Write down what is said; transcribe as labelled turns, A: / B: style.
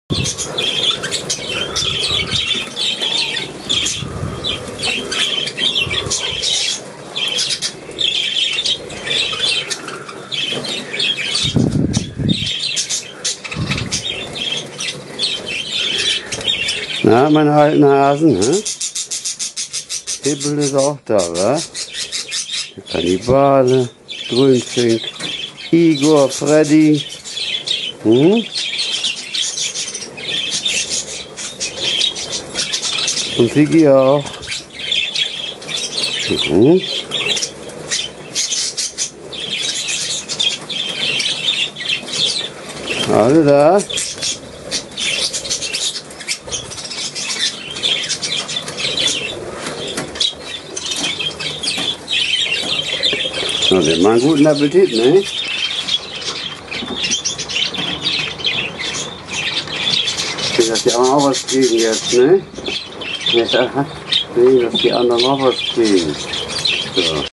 A: Na, meine alten Hasen, ne? Hibbel ist auch da, wa? Der Kannibale, Grünfink, Igor, Freddy. Und Vicky auch. Alle da. So, wir machen guten Appetit, ne? Ich will, dass die anderen auch was kriegen jetzt, ne? Jetzt, dass die anderen auch was kriegen. So.